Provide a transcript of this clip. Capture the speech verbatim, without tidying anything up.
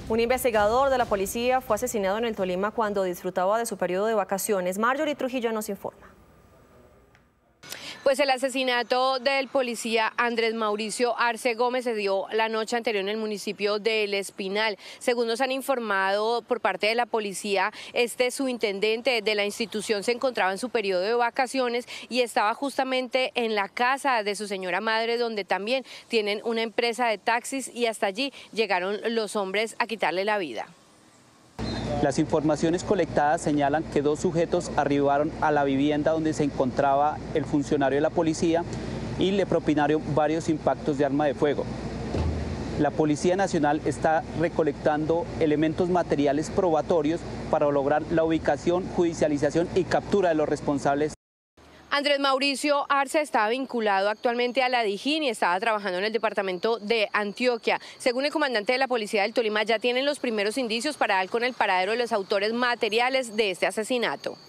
Un investigador de la policía fue asesinado en el Tolima cuando disfrutaba de su periodo de vacaciones. Marjorie Trujillo nos informa. Pues el asesinato del policía Andrés Mauricio Arce Gómez se dio la noche anterior en el municipio de El Espinal. Según nos han informado por parte de la policía, este subintendente de la institución se encontraba en su periodo de vacaciones y estaba justamente en la casa de su señora madre, donde también tienen una empresa de taxis, y hasta allí llegaron los hombres a quitarle la vida. Las informaciones colectadas señalan que dos sujetos arribaron a la vivienda donde se encontraba el funcionario de la policía y le propinaron varios impactos de arma de fuego. La Policía Nacional está recolectando elementos materiales probatorios para lograr la ubicación, judicialización y captura de los responsables. Andrés Mauricio Arce estaba vinculado actualmente a la DIJÍN y estaba trabajando en el departamento de Antioquia. Según el comandante de la Policía del Tolima, ya tienen los primeros indicios para dar con el paradero de los autores materiales de este asesinato.